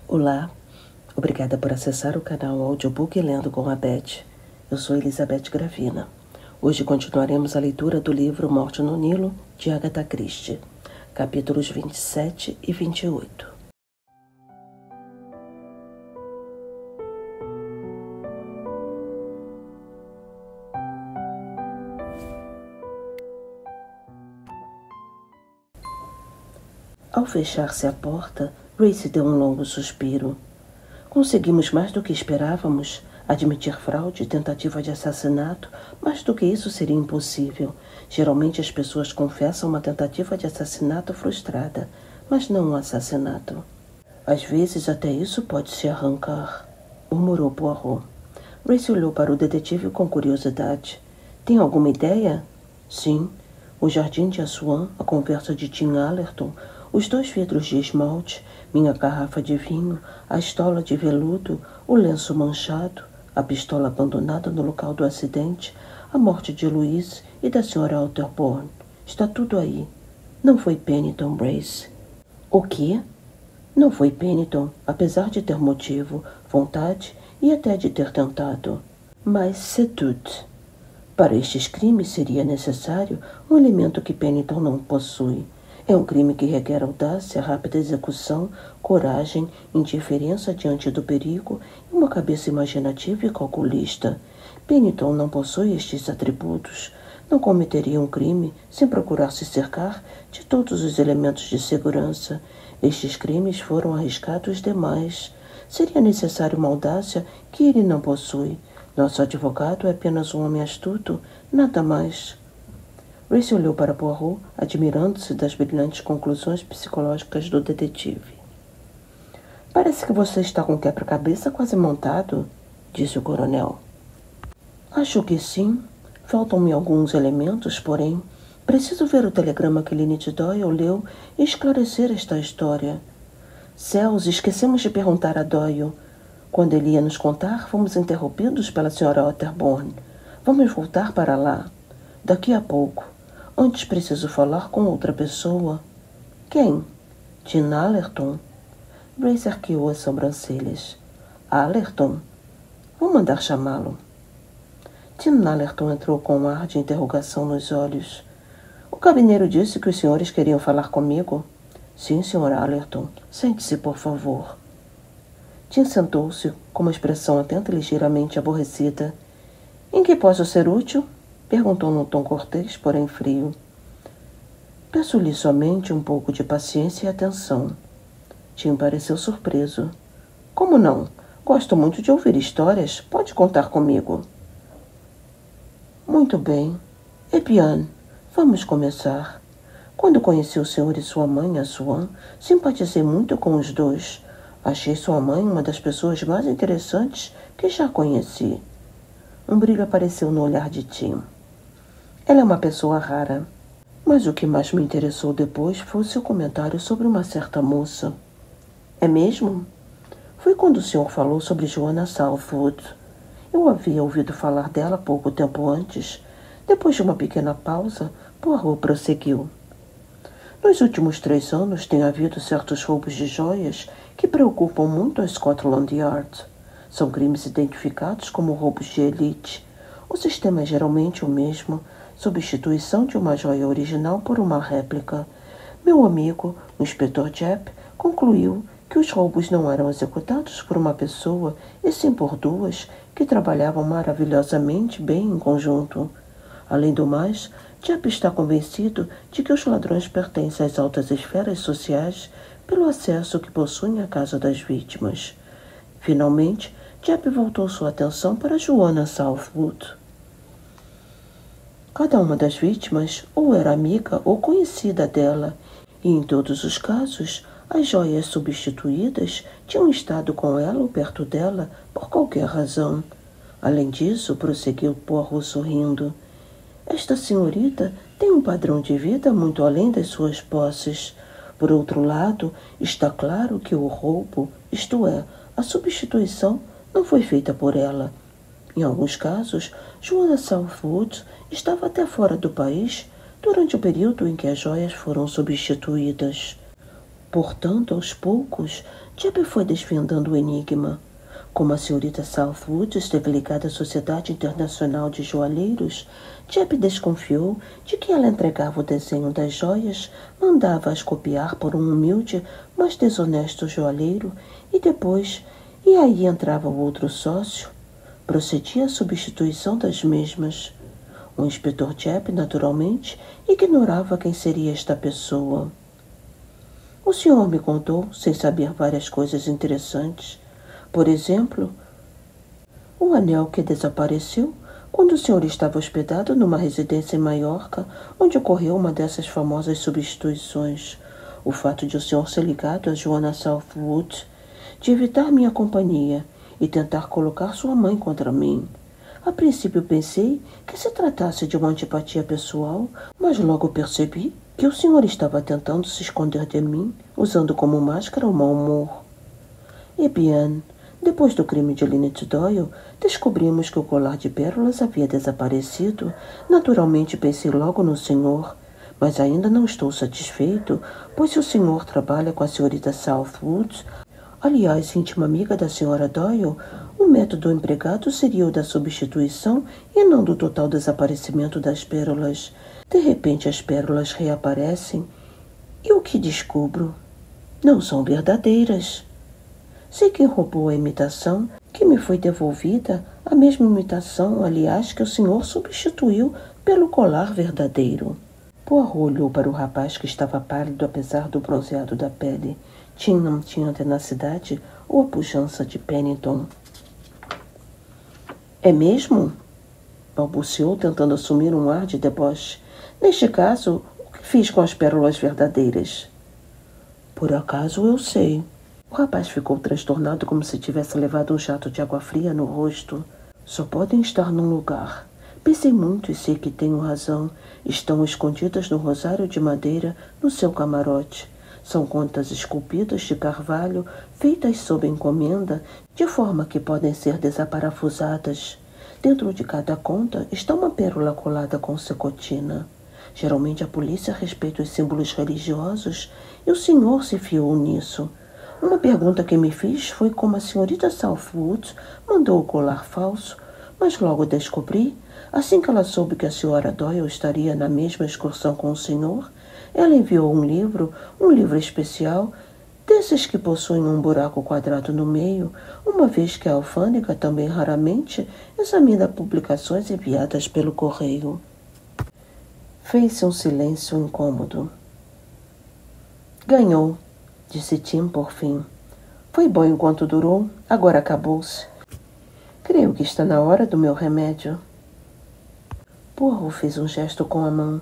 Olá, obrigada por acessar o canal Audiobook Lendo com a Beth. Eu sou Elizabeth Gravina. Hoje continuaremos a leitura do livro Morte no Nilo, de Agatha Christie, capítulos 27 e 28. Ao fechar-se a porta, Grace deu um longo suspiro. Conseguimos mais do que esperávamos. Admitir fraude, tentativa de assassinato, mais do que isso seria impossível. Geralmente as pessoas confessam uma tentativa de assassinato frustrada, mas não um assassinato. Às vezes até isso pode se arrancar, murmurou Poirot. Grace olhou para o detetive com curiosidade. Tem alguma ideia? Sim. O jardim de Assuan, a conversa de Tim Allerton, os 2 vidros de esmalte, minha garrafa de vinho, a estola de veludo, o lenço manchado, a pistola abandonada no local do acidente, a morte de Louise e da senhora Otterbourne. Está tudo aí. Não foi Pennington, Grace. O quê? Não foi Pennington, apesar de ter motivo, vontade e até de ter tentado. Mas c'est tout. Para estes crimes seria necessário um elemento que Pennington não possui. É um crime que requer audácia, rápida execução, coragem, indiferença diante do perigo e uma cabeça imaginativa e calculista. Pennington não possui estes atributos. Não cometeria um crime sem procurar se cercar de todos os elementos de segurança. Estes crimes foram arriscados demais. Seria necessário uma audácia que ele não possui. Nosso advogado é apenas um homem astuto, nada mais. Grace olhou para Poirot, admirando-se das brilhantes conclusões psicológicas do detetive. Parece que você está com o quebra-cabeça quase montado, disse o coronel. Acho que sim. Faltam-me alguns elementos, porém. Preciso ver o telegrama que Lynette Doyle leu e esclarecer esta história. Céus, esquecemos de perguntar a Doyle. Quando ele ia nos contar, fomos interrompidos pela senhora Otterbourne. Vamos voltar para lá. Daqui a pouco. Antes preciso falar com outra pessoa. Quem? Tim Allerton. Grace arqueou as sobrancelhas. Allerton? Vou mandar chamá-lo. Tim Allerton entrou com um ar de interrogação nos olhos. O cabineiro disse que os senhores queriam falar comigo. Sim, Sr. Allerton. Sente-se, por favor. Tim sentou-se com uma expressão atenta e ligeiramente aborrecida. Em que posso ser útil? Perguntou num tom cortês, porém frio. Peço-lhe somente um pouco de paciência e atenção. Tim pareceu surpreso. Como não? Gosto muito de ouvir histórias. Pode contar comigo. Muito bem. Eh bien, vamos começar. Quando conheci o senhor e sua mãe, a Swan, simpatizei muito com os dois. Achei sua mãe uma das pessoas mais interessantes que já conheci. Um brilho apareceu no olhar de Tim. Ela é uma pessoa rara. Mas o que mais me interessou depois foi o seu comentário sobre uma certa moça. É mesmo? Foi quando o senhor falou sobre Joanna Southwood. Eu havia ouvido falar dela pouco tempo antes. Depois de uma pequena pausa, Poirot prosseguiu. Nos últimos 3 anos tem havido certos roubos de joias que preocupam muito a Scotland Yard. São crimes identificados como roubos de elite. O sistema é geralmente o mesmo, substituição de uma joia original por uma réplica. Meu amigo, o inspetor Japp, concluiu que os roubos não eram executados por uma pessoa, e sim por 2, que trabalhavam maravilhosamente bem em conjunto. Além do mais, Japp está convencido de que os ladrões pertencem às altas esferas sociais pelo acesso que possuem à casa das vítimas. Finalmente, Japp voltou sua atenção para Joanna Southwood. Cada uma das vítimas ou era amiga ou conhecida dela, e em todos os casos, as joias substituídas tinham estado com ela ou perto dela por qualquer razão. Além disso, prosseguiu Poirot sorrindo, esta senhorita tem um padrão de vida muito além das suas posses. Por outro lado, está claro que o roubo, isto é, a substituição, não foi feita por ela. Em alguns casos, Joanna Southwood estava até fora do país durante o período em que as joias foram substituídas. Portanto, aos poucos, Jeb foi desvendando o enigma. Como a senhorita Southwood esteve ligada à Sociedade Internacional de Joalheiros, Jeb desconfiou de que ela entregava o desenho das joias, mandava-as copiar por um humilde, mas desonesto joalheiro, e aí entrava o outro sócio, procedia a substituição das mesmas. O inspetor Jeb, naturalmente, ignorava quem seria esta pessoa. O senhor me contou, sem saber, várias coisas interessantes. Por exemplo, o anel que desapareceu quando o senhor estava hospedado numa residência em Maiorca, onde ocorreu uma dessas famosas substituições. O fato de o senhor ser ligado a Joanna Southwood, de evitar minha companhia e tentar colocar sua mãe contra mim. A princípio pensei que se tratasse de uma antipatia pessoal, mas logo percebi que o senhor estava tentando se esconder de mim, usando como máscara o mau humor. E bien, depois do crime de Lynette Doyle, descobrimos que o colar de pérolas havia desaparecido. Naturalmente pensei logo no senhor, mas ainda não estou satisfeito, pois se o senhor trabalha com a senhorita Southwood, aliás, íntima amiga da senhora Doyle, o método empregado seria o da substituição e não do total desaparecimento das pérolas. De repente as pérolas reaparecem e o que descubro? Não são verdadeiras. Sei quem roubou a imitação, que me foi devolvida, a mesma imitação, aliás, que o senhor substituiu pelo colar verdadeiro. Poirot olhou para o rapaz que estava pálido apesar do bronzeado da pele. Tim não tinha a tenacidade ou a pujança de Pennington. É mesmo? Balbuciou, tentando assumir um ar de deboche. Neste caso, o que fiz com as pérolas verdadeiras? Por acaso eu sei. O rapaz ficou transtornado como se tivesse levado um jato de água fria no rosto. Só podem estar num lugar. Pensei muito e sei que tenho razão. Estão escondidas no rosário de madeira no seu camarote. São contas esculpidas de carvalho, feitas sob encomenda, de forma que podem ser desaparafusadas. Dentro de cada conta está uma pérola colada com secotina. Geralmente a polícia respeita os símbolos religiosos e o senhor se fiou nisso. Uma pergunta que me fiz foi como a senhorita Southwood mandou o colar falso, mas logo descobri, assim que ela soube que a senhora Doyle estaria na mesma excursão com o senhor, ela enviou um livro especial, desses que possuem um buraco quadrado no meio, uma vez que a alfândega também raramente examina publicações enviadas pelo correio. Fez-se um silêncio incômodo. Ganhou, disse Tim por fim. Foi bom enquanto durou, agora acabou-se. Creio que está na hora do meu remédio. Poirot fez um gesto com a mão.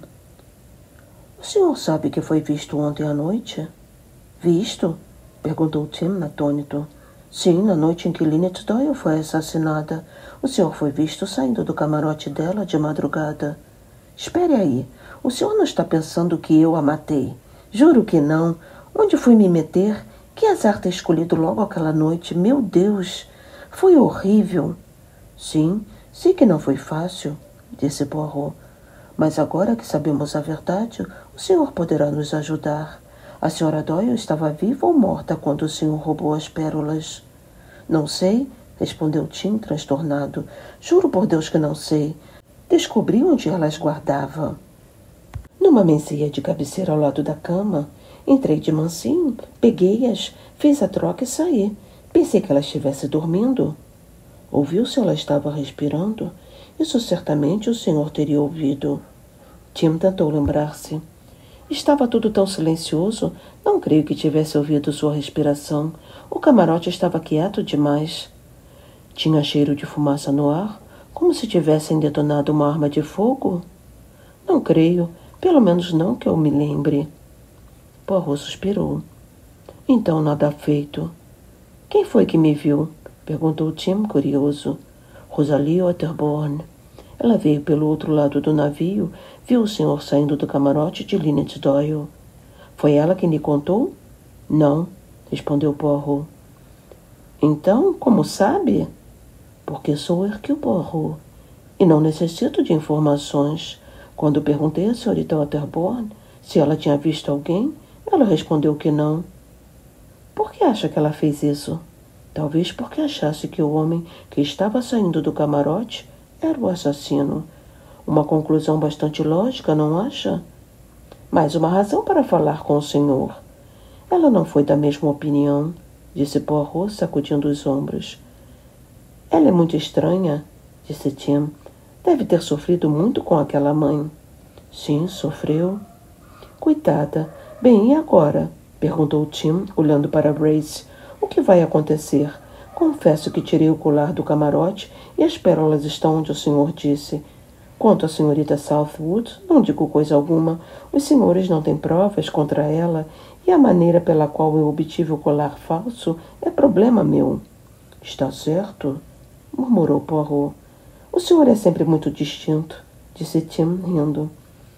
O senhor sabe que foi visto ontem à noite? Visto? Perguntou Tim atônito. Sim, na noite em que Lynette Doyle foi assassinada. O senhor foi visto saindo do camarote dela de madrugada. Espere aí. O senhor não está pensando que eu a matei? Juro que não. Onde fui me meter? Que azar ter escolhido logo aquela noite. Meu Deus! Foi horrível. Sim, sei que não foi fácil, disse Poirot. Mas agora que sabemos a verdade, o senhor poderá nos ajudar. A senhora Doyle estava viva ou morta quando o senhor roubou as pérolas? Não sei, respondeu Tim, transtornado. Juro por Deus que não sei. Descobri onde ela as guardava. Numa mesinha de cabeceira ao lado da cama. Entrei de mansinho, peguei-as, fiz a troca e saí. Pensei que ela estivesse dormindo. Ouviu se ela estava respirando? Isso certamente o senhor teria ouvido. Tim tentou lembrar-se. Estava tudo tão silencioso, não creio que tivesse ouvido sua respiração. O camarote estava quieto demais. Tinha cheiro de fumaça no ar, como se tivessem detonado uma arma de fogo? Não creio, pelo menos não que eu me lembre. Poirot suspirou. Então nada feito. Quem foi que me viu? Perguntou Tim, curioso. Rosalie Otterborn. Ela veio pelo outro lado do navio, viu o senhor saindo do camarote de Lynette Doyle. Foi ela quem lhe contou? Não, respondeu Poirot. Então, como sabe? Porque sou Hercule Poirot e não necessito de informações. Quando perguntei à senhorita Otterborn se ela tinha visto alguém, ela respondeu que não. Por que acha que ela fez isso? Talvez porque achasse que o homem que estava saindo do camarote era o assassino. Uma conclusão bastante lógica, não acha? Mais uma razão para falar com o senhor. Ela não foi da mesma opinião, disse Poirot, sacudindo os ombros. Ela é muito estranha, disse Tim. Deve ter sofrido muito com aquela mãe. Sim, sofreu. Coitada. Bem, e agora? Perguntou Tim, olhando para Grace. O que vai acontecer? Confesso que tirei o colar do camarote e as pérolas estão onde o senhor disse. Quanto à senhorita Southwood, não digo coisa alguma. Os senhores não têm provas contra ela e a maneira pela qual eu obtive o colar falso é problema meu. Está certo, murmurou Poirot. O senhor é sempre muito distinto, disse Tim, rindo.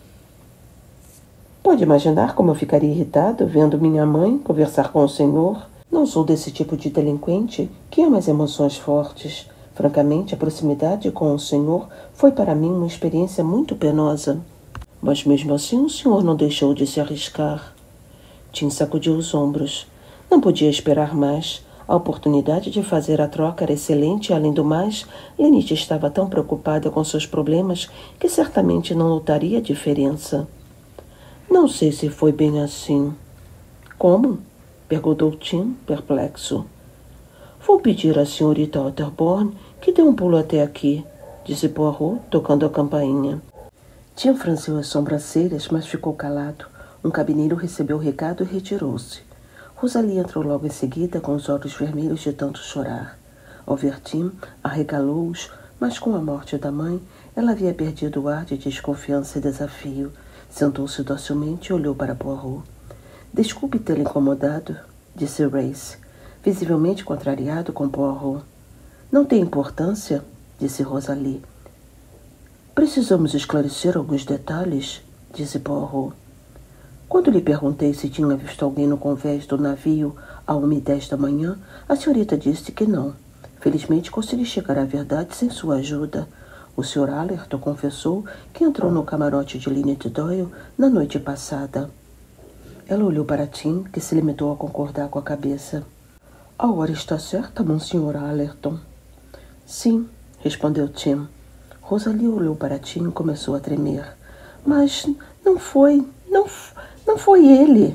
Pode imaginar como eu ficaria irritado vendo minha mãe conversar com o senhor? Não sou desse tipo de delinquente que ama as emoções fortes. Francamente, a proximidade com o senhor foi para mim uma experiência muito penosa. Mas mesmo assim o senhor não deixou de se arriscar. Tim sacudiu os ombros. Não podia esperar mais. A oportunidade de fazer a troca era excelente e, além do mais, Lenite estava tão preocupada com seus problemas que certamente não notaria a diferença. Não sei se foi bem assim. Como? Perguntou Tim, perplexo. Vou pedir à senhorita Otterborn que dê um pulo até aqui, disse Poirot, tocando a campainha. Tim franziu as sobrancelhas, mas ficou calado. Um cabineiro recebeu o recado e retirou-se. Rosalie entrou logo em seguida, com os olhos vermelhos de tanto chorar. Ao ver Tim, arregalou-os, mas com a morte da mãe, ela havia perdido o ar de desconfiança e desafio. Sentou-se docilmente e olhou para Poirot. Desculpe tê-lo incomodado, disse Grace, visivelmente contrariado com Poirot. Não tem importância, disse Rosalie. Precisamos esclarecer alguns detalhes, disse Poirot. Quando lhe perguntei se tinha visto alguém no convés do navio à 1h10 da manhã, a senhorita disse que não. Felizmente consegui chegar à verdade sem sua ajuda. O Sr. Allerton confessou que entrou no camarote de Linnet Doyle na noite passada. Ela olhou para Tim, que se limitou a concordar com a cabeça. A hora está certa, Monsieur Allerton? Sim, respondeu Tim. Rosalie olhou para Tim e começou a tremer. Mas não foi ele.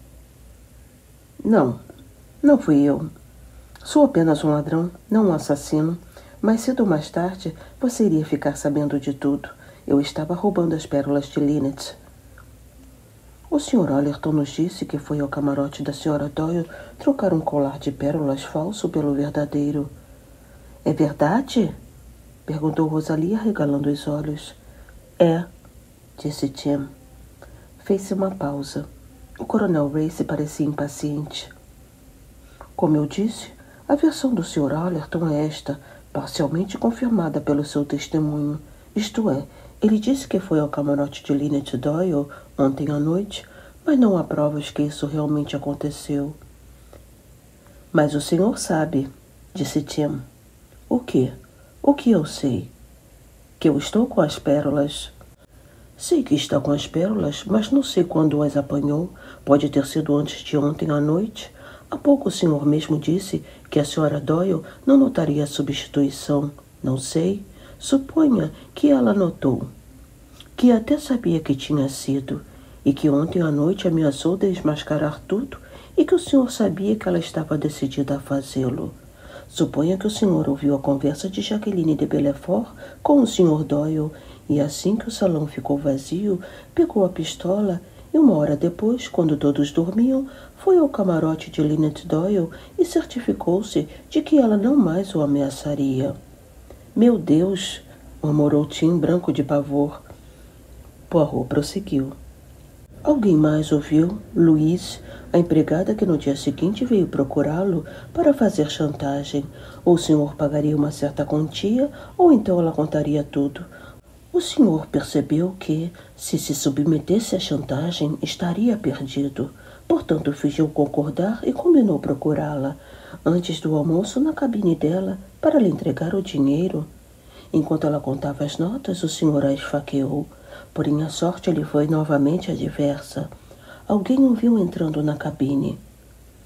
Não fui eu. Sou apenas um ladrão, não um assassino. Mais cedo ou mais tarde, você iria ficar sabendo de tudo. Eu estava roubando as pérolas de Linnet. O Sr. Allerton nos disse que foi ao camarote da Sra. Doyle trocar um colar de pérolas falso pelo verdadeiro. É verdade? Perguntou Rosalie, arregalando os olhos. É, disse Tim. Fez-se uma pausa. O coronel Race parecia impaciente. Como eu disse, a versão do Sr. Allerton é esta, parcialmente confirmada pelo seu testemunho. Isto é, ele disse que foi ao camarote de Linnet Doyle ontem à noite, mas não há provas que isso realmente aconteceu. Mas o senhor sabe, disse Tim. O quê? O que eu sei? Que eu estou com as pérolas. Sei que está com as pérolas, mas não sei quando as apanhou. Pode ter sido antes de ontem à noite. Há pouco o senhor mesmo disse que a Sra. Doyle não notaria a substituição. Não sei. Suponha que ela notou. Que até sabia que tinha sido. E que ontem à noite ameaçou desmascarar tudo e que o senhor sabia que ela estava decidida a fazê-lo. Suponha que o senhor ouviu a conversa de Jacqueline de Belfort com o Sr. Doyle e assim que o salão ficou vazio, pegou a pistola e 1 hora depois, quando todos dormiam, foi ao camarote de Linnet Doyle e certificou-se de que ela não mais o ameaçaria. Meu Deus! Murmurou Tim, branco de pavor. Poirot prosseguiu. Alguém mais ouviu? Louise, a empregada que no dia seguinte veio procurá-lo para fazer chantagem. Ou o senhor pagaria uma certa quantia, ou então ela contaria tudo. O senhor percebeu que, se submetesse à chantagem, estaria perdido. Portanto, fingiu concordar e combinou procurá-la, antes do almoço na cabine dela, para lhe entregar o dinheiro. Enquanto ela contava as notas, o senhor a esfaqueou. Porém, a sorte lhe foi novamente adversa. Alguém o viu entrando na cabine.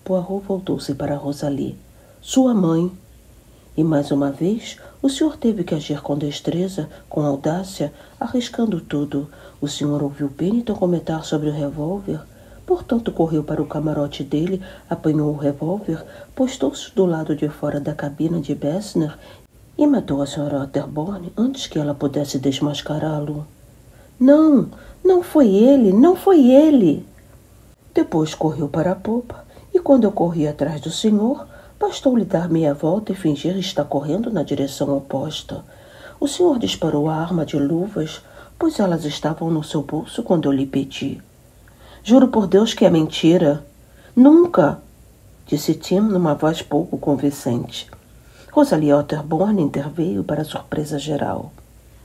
Poirot voltou-se para Rosalie. Sua mãe. E mais uma vez, o senhor teve que agir com destreza, com audácia, arriscando tudo. O senhor ouviu Pennington comentar sobre o revólver. Portanto, correu para o camarote dele, apanhou o revólver, postou-se do lado de fora da cabina de Bessner e matou a Sra. Otterborn antes que ela pudesse desmascará-lo. Não, não foi ele, não foi ele! Depois correu para a popa, e quando eu corri atrás do senhor, bastou-lhe dar meia volta e fingir estar correndo na direção oposta. O senhor disparou a arma de luvas, pois elas estavam no seu bolso quando eu lhe pedi. Juro por Deus que é mentira. Nunca! Disse Tim numa voz pouco convincente. Rosalie Otterborn interveio para a surpresa geral.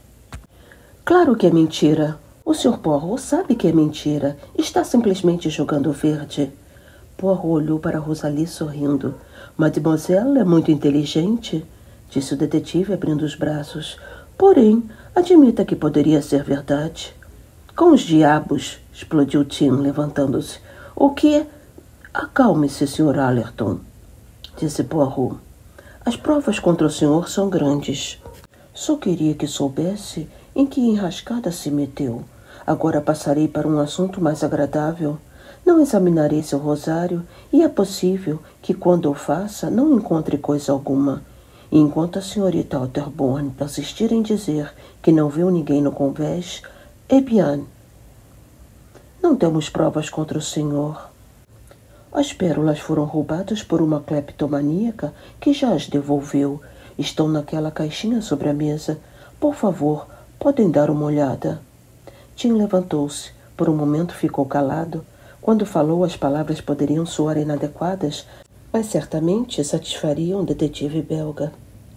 Claro que é mentira. O Sr. Poirot sabe que é mentira. Está simplesmente jogando verde. Poirot olhou para Rosalie sorrindo. Mademoiselle é muito inteligente, disse o detetive abrindo os braços. Porém, admita que poderia ser verdade. Com os diabos, explodiu Tim, levantando-se. O quê? Acalme-se, Sr. Allerton, disse Poirot. As provas contra o senhor são grandes. Só queria que soubesse em que enrascada se meteu. Agora passarei para um assunto mais agradável. Não examinarei seu rosário e é possível que, quando o faça, não encontre coisa alguma. E enquanto a senhorita Otterborn persistir em dizer que não viu ninguém no convés, eh bien, não temos provas contra o senhor. As pérolas foram roubadas por uma cleptomaníaca que já as devolveu. Estão naquela caixinha sobre a mesa. Por favor, podem dar uma olhada. Tim levantou-se. Por um momento ficou calado. Quando falou, as palavras poderiam soar inadequadas, mas certamente satisfariam o detetive belga.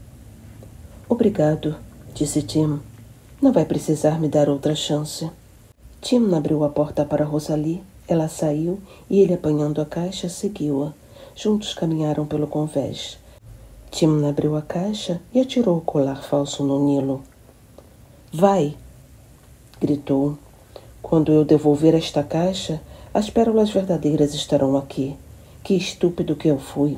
Obrigado, disse Tim. Não vai precisar me dar outra chance. Tim abriu a porta para Rosalie. Ela saiu e ele, apanhando a caixa, seguiu-a. Juntos caminharam pelo convés. Tim abriu a caixa e atirou o colar falso no Nilo. Vai! Gritou. Quando eu devolver esta caixa, as pérolas verdadeiras estarão aqui. Que estúpido que eu fui.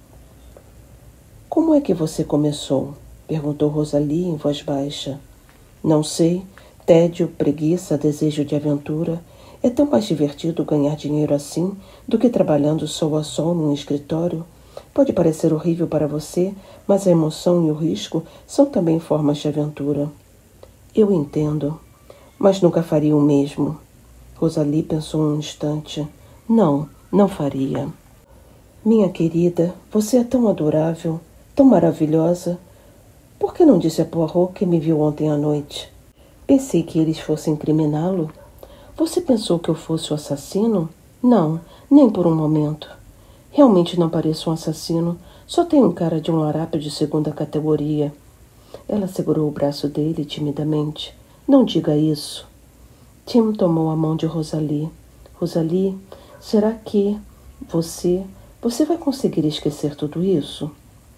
Como é que você começou? Perguntou Rosalie em voz baixa. Não sei. Tédio, preguiça, desejo de aventura. É tão mais divertido ganhar dinheiro assim do que trabalhando sol a sol num escritório. Pode parecer horrível para você, mas a emoção e o risco são também formas de aventura. Eu entendo, mas nunca faria o mesmo. Rosalie pensou um instante. Não, não faria. Minha querida, você é tão adorável, tão maravilhosa. Por que não disse a Poirot que me viu ontem à noite? Pensei que eles fossem incriminá-lo. Você pensou que eu fosse o assassino? Não, nem por um momento. Realmente não pareço um assassino. Só tenho cara de um larápio de segunda categoria. Ela segurou o braço dele timidamente. Não diga isso. Tim tomou a mão de Rosalie. Rosalie, será que você vai conseguir esquecer tudo isso?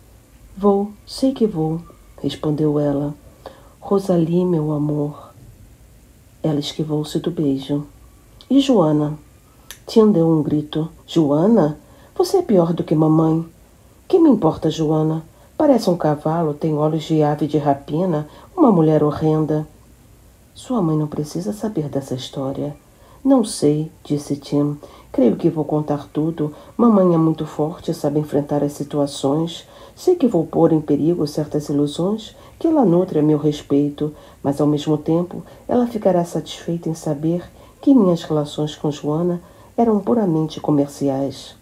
Vou, sei que vou, respondeu ela. Rosalie, meu amor. Ela esquivou-se do beijo. E Joana? Tim deu um grito. Joana? Você é pior do que mamãe. Que me importa, Joana? Parece um cavalo, tem olhos de ave de rapina, uma mulher horrenda. Sua mãe não precisa saber dessa história. Não sei, disse Tim. Creio que vou contar tudo. Mamãe é muito forte, sabe enfrentar as situações. Sei que vou pôr em perigo certas ilusões que ela nutre a meu respeito, mas ao mesmo tempo ela ficará satisfeita em saber que minhas relações com Joana eram puramente comerciais.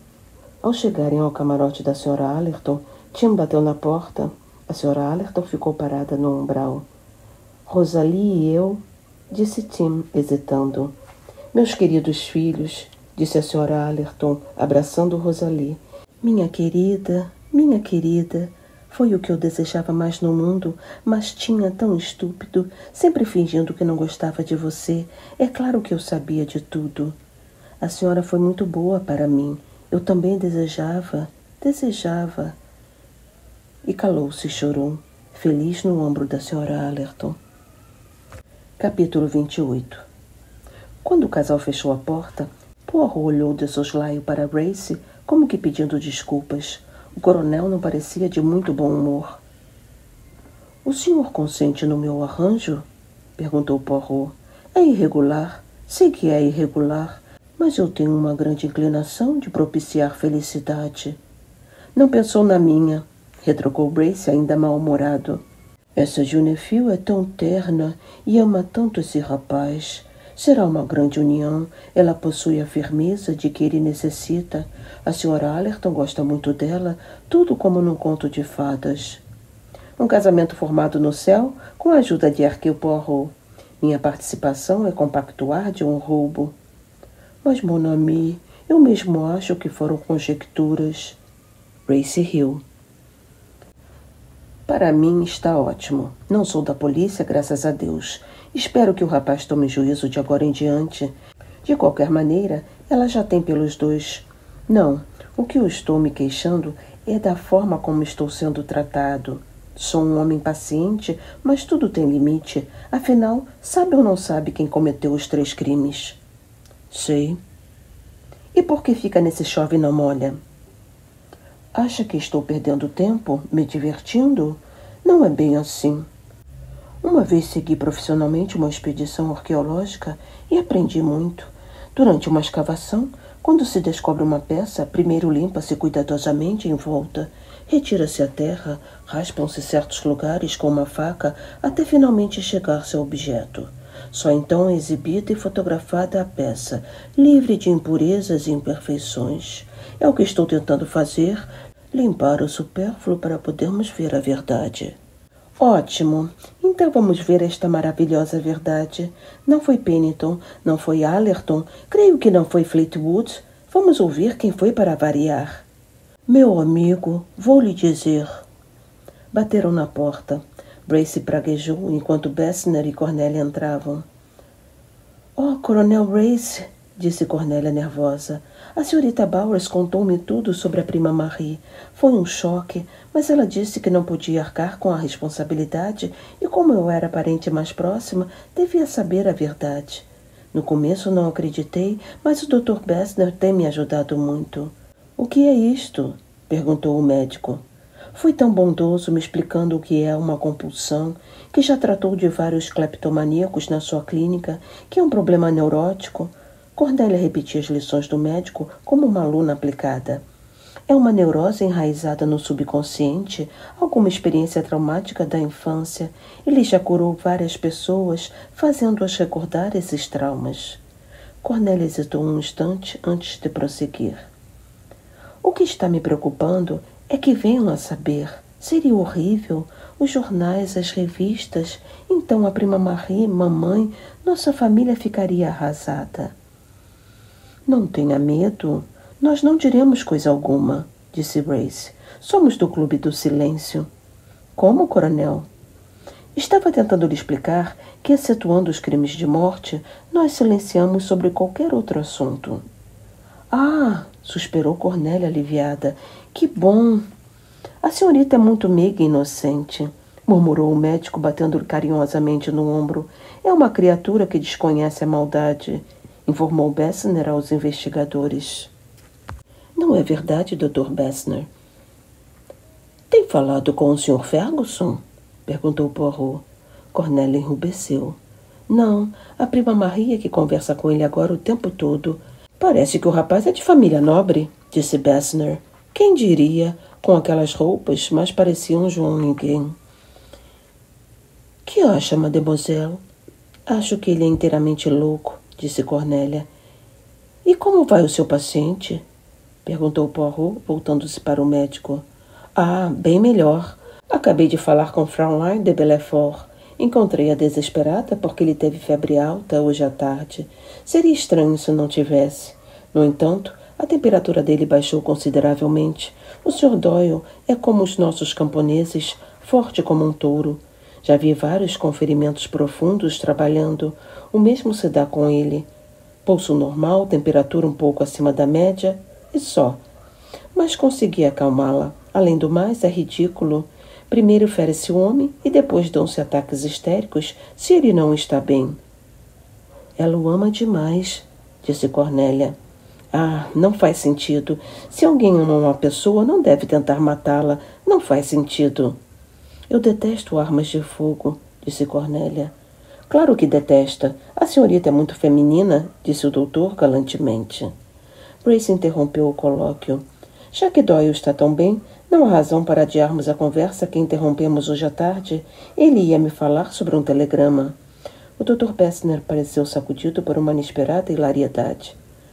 Ao chegarem ao camarote da Sra. Allerton, Tim bateu na porta. A Sra. Allerton ficou parada no umbral. Rosalie e eu, disse Tim, hesitando. Meus queridos filhos, disse a Sra. Allerton, abraçando Rosalie. Minha querida, foi o que eu desejava mais no mundo, mas tinha tão estúpido, sempre fingindo que não gostava de você. É claro que eu sabia de tudo. A senhora foi muito boa para mim. Eu também desejava. E calou-se e chorou, feliz no ombro da Sra. Allerton. Capítulo 28. Quando o casal fechou a porta, Poirot olhou de soslaio para Grace como que pedindo desculpas. O coronel não parecia de muito bom humor. "O senhor consente no meu arranjo?" perguntou Poirot. "É irregular, sei que é irregular, mas eu tenho uma grande inclinação de propiciar felicidade." "Não pensou na minha", retrucou Brace, ainda mal-humorado. "Essa Junefil é tão terna e ama tanto esse rapaz. Será uma grande união. Ela possui a firmeza de que ele necessita. A senhora Allerton gosta muito dela, tudo como num conto de fadas." "Um casamento formado no céu com a ajuda de Hercule Poirot. Minha participação é compactuar de um roubo." "Mas, mon ami, eu mesmo acho que foram conjecturas." Brace riu. "Para mim está ótimo. Não sou da polícia, graças a Deus. Espero que o rapaz tome juízo de agora em diante. De qualquer maneira, ela já tem pelos dois. Não, o que eu estou me queixando é da forma como estou sendo tratado. Sou um homem paciente, mas tudo tem limite. Afinal, sabe ou não sabe quem cometeu os 3 crimes?" "Sei." "E por que fica nesse chove e não molha?" "Acha que estou perdendo tempo, me divertindo? Não é bem assim. Uma vez segui profissionalmente uma expedição arqueológica e aprendi muito. Durante uma escavação, quando se descobre uma peça, primeiro limpa-se cuidadosamente em volta, retira-se a terra, raspam-se certos lugares com uma faca até finalmente chegar-se ao objeto. Só então é exibida e fotografada a peça, livre de impurezas e imperfeições. É o que estou tentando fazer, limpar o supérfluo para podermos ver a verdade." "Ótimo. Então vamos ver esta maravilhosa verdade. Não foi Pennington, não foi Allerton, creio que não foi Fleetwood. Vamos ouvir quem foi para variar." "Meu amigo, vou lhe dizer." Bateram na porta. Brace praguejou enquanto Bessner e Cornélia entravam. "Oh, Coronel Brace", disse Cornélia nervosa. "A senhorita Bowers contou-me tudo sobre a prima Marie. Foi um choque, mas ela disse que não podia arcar com a responsabilidade e, como eu era a parente mais próxima, devia saber a verdade. No começo não acreditei, mas o Dr. Bessner tem me ajudado muito." "O que é isto?" perguntou o médico. "Foi tão bondoso me explicando o que é uma compulsão, que já tratou de vários cleptomaníacos na sua clínica, que é um problema neurótico." Cornélia repetia as lições do médico como uma aluna aplicada. "É uma neurose enraizada no subconsciente, alguma experiência traumática da infância. Ele já curou várias pessoas, fazendo-as recordar esses traumas." Cornélia hesitou um instante antes de prosseguir. "O que está me preocupando é que venham a saber. Seria horrível. Os jornais, as revistas. Então a prima Marie, mamãe, nossa família ficaria arrasada." "Não tenha medo. Nós não diremos coisa alguma", disse Brace. "Somos do Clube do Silêncio." "Como, coronel?" "Estava tentando lhe explicar que, excetuando os crimes de morte, nós silenciamos sobre qualquer outro assunto." "Ah!" suspirou Cornélia aliviada. "Que bom!" "A senhorita é muito meiga e inocente", murmurou o médico, batendo-lhe carinhosamente no ombro. "É uma criatura que desconhece a maldade", informou Bessner aos investigadores. "Não é verdade, Dr. Bessner?" "Tem falado com o Sr. Ferguson?" perguntou Poirot. Cornélia enrubesceu. "Não, a prima Maria que conversa com ele agora o tempo todo. Parece que o rapaz é de família nobre", disse Bessner. "Quem diria, com aquelas roupas, mas parecia um João Ninguém." "Que acha, mademoiselle?" "Acho que ele é inteiramente louco", disse Cornélia. "E como vai o seu paciente?" perguntou Poirot, voltando-se para o médico. "Ah, bem melhor. Acabei de falar com Fraulein de Belfort. Encontrei-a desesperada porque ele teve febre alta hoje à tarde. Seria estranho se não tivesse. No entanto, a temperatura dele baixou consideravelmente. O Sr. Doyle é como os nossos camponeses, forte como um touro. Já vi vários com ferimentos profundos trabalhando. O mesmo se dá com ele. Pulso normal, temperatura um pouco acima da média, e só. Mas consegui acalmá-la. Além do mais, é ridículo. Primeiro fere-se o homem e depois dão-se ataques histéricos se ele não está bem." "Ela o ama demais", disse Cornélia. Ah, não faz sentido. Se alguém ama uma pessoa, não deve tentar matá-la. Não faz sentido. Eu detesto armas de fogo, disse Cornélia. Claro que detesta. A senhorita é muito feminina, disse o doutor galantemente. Grace interrompeu o colóquio. Já que Doyle está tão bem, não há razão para adiarmos a conversa que interrompemos hoje à tarde. Ele ia me falar sobre um telegrama. O Dr. Bessner pareceu sacudido por uma inesperada hilariedade.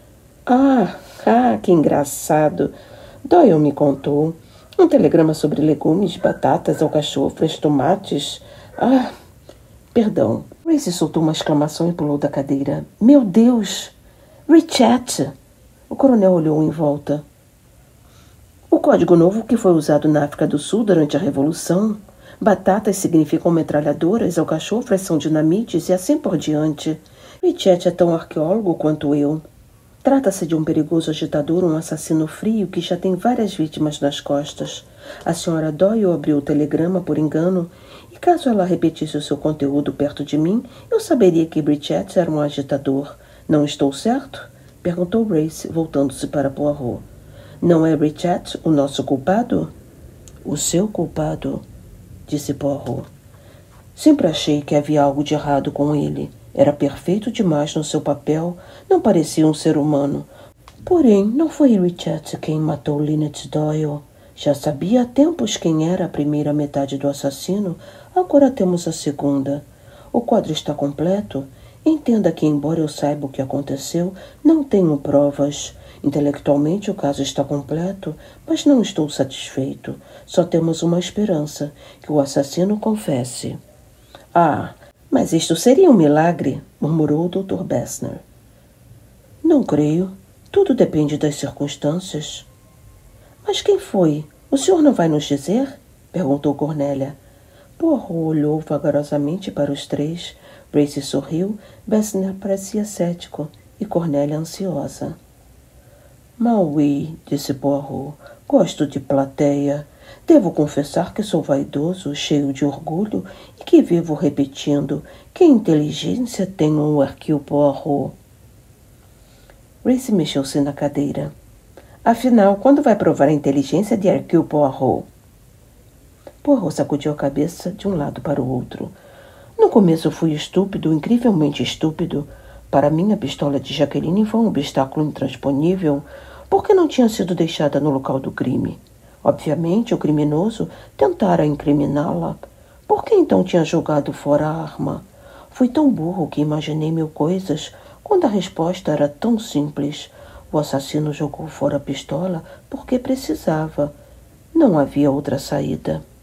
Que engraçado! Doyle me contou. Um telegrama sobre legumes, batatas, alcachofras, tomates. Perdão. Grace soltou uma exclamação e pulou da cadeira. Meu Deus! Richette! O coronel olhou em volta. O código novo que foi usado na África do Sul durante a Revolução. Batatas significam metralhadoras, alcachofras são dinamites e assim por diante. Richette é tão arqueólogo quanto eu. Trata-se de um perigoso agitador, um assassino frio que já tem várias vítimas nas costas. A senhora Doyle abriu o telegrama por engano, e caso ela repetisse o seu conteúdo perto de mim, eu saberia que Richette era um agitador. Não estou certo? Perguntou Grace, voltando-se para Poirot. Não é Richette o nosso culpado? O seu culpado, disse Poirot. Sempre achei que havia algo de errado com ele. Era perfeito demais no seu papel, não parecia um ser humano. Porém, não foi Richette quem matou Lynette Doyle. Já sabia há tempos quem era a primeira metade do assassino, agora temos a segunda. O quadro está completo. Entenda que, embora eu saiba o que aconteceu, não tenho provas. Intelectualmente o caso está completo, mas não estou satisfeito. Só temos uma esperança, que o assassino confesse. Mas isto seria um milagre, murmurou o Dr. Bessner. Não creio. Tudo depende das circunstâncias. Mas quem foi? O senhor não vai nos dizer? Perguntou Cornélia. Poirot olhou vagarosamente para os três. Grace sorriu, Bessner parecia cético e Cornélia ansiosa. Oui, disse Poirot. Gosto de plateia. Devo confessar que sou vaidoso, cheio de orgulho e que vivo repetindo que inteligência tem um Hercule Poirot. Grace mexeu-se na cadeira. Afinal, quando vai provar a inteligência de Hercule Poirot? Poirot sacudiu a cabeça de um lado para o outro. No começo fui estúpido, incrivelmente estúpido. Para mim, a pistola de Jacqueline foi um obstáculo intransponível, porque não tinha sido deixada no local do crime. Obviamente, o criminoso tentara incriminá-la. Por que então tinha jogado fora a arma? Fui tão burro que imaginei mil coisas, quando a resposta era tão simples. O assassino jogou fora a pistola porque precisava. Não havia outra saída.